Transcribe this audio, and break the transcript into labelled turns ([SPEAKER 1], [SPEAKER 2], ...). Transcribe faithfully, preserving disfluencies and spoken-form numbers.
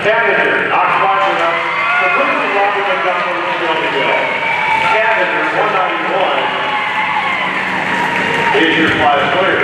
[SPEAKER 1] Cavender, Knox Watson up. The Brooklyn Rockets up for the still to go. Cavender, one ninety-one. Is your flight clear?